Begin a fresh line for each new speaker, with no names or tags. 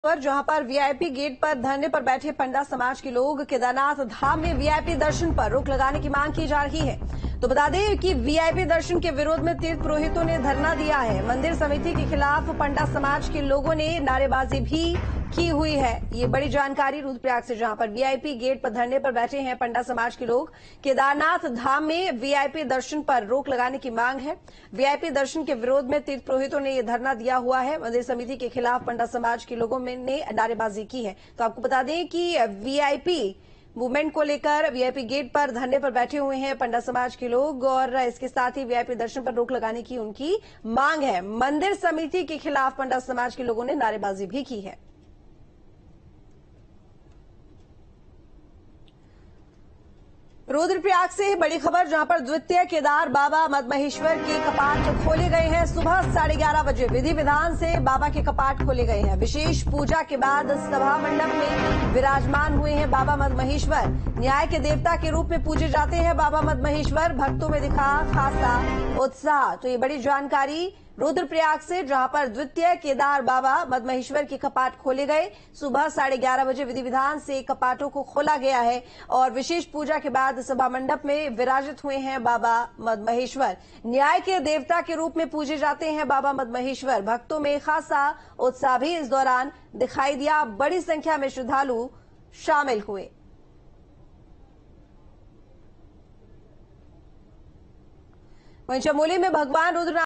पर जहां पर वीआईपी गेट पर धरने पर बैठे पंडा समाज के लोग केदारनाथ धाम में वीआईपी दर्शन पर रोक लगाने की मांग की जा रही है। तो बता दें कि वीआईपी दर्शन के विरोध में तीर्थ पुरोहितों ने धरना दिया है। मंदिर समिति के खिलाफ पंडा समाज के लोगों ने नारेबाजी भी की हुई है। ये बड़ी जानकारी रुद्रप्रयाग से, जहां पर वीआईपी गेट पर धरने पर बैठे हैं पंडा समाज के लोग। केदारनाथ धाम में वीआईपी दर्शन पर रोक लगाने की मांग है। वीआईपी दर्शन के विरोध में तीर्थ पुरोहितों ने यह धरना दिया हुआ है। मंदिर समिति के खिलाफ पंडा समाज के लोगों ने नारेबाजी की है। तो आपको बता दें कि वीआईपी मूवमेंट को लेकर वीआईपी गेट पर धरने पर बैठे हुए हैं पंडा समाज के लोग, और इसके साथ ही वीआईपी दर्शन पर रोक लगाने की उनकी मांग है। मंदिर समिति के खिलाफ पंडा समाज के लोगों ने नारेबाजी भी की है। रुद्रप्रयाग से बड़ी खबर, जहां पर द्वितीय केदार बाबा मदमहेश्वर के कपाट खोले गए हैं। सुबह 11:30 बजे विधि विधान से बाबा के कपाट खोले गए हैं। विशेष पूजा के बाद सभा मंडप में विराजमान हुए हैं बाबा मदमहेश्वर। न्याय के देवता के रूप में पूजे जाते हैं बाबा मदमहेश्वर। भक्तों में दिखा खासा उत्साह। तो ये बड़ी जानकारी रुद्रप्रयाग से, जहां पर द्वितीय केदार बाबा मदमहेश्वर के कपाट खोले गए। सुबह 11:30 बजे विधि विधान से कपाटों को खोला गया है और विशेष पूजा के बाद सभा मंडप में विराजित हुए हैं बाबा मदमहेश्वर। न्याय के देवता के रूप में पूजे जाते हैं बाबा मदमहेश्वर। भक्तों में खासा उत्साह भी इस दौरान दिखाई दिया। बड़ी संख्या में श्रद्धालु शामिल हुए। वहीं चमोली में भगवान रुद्र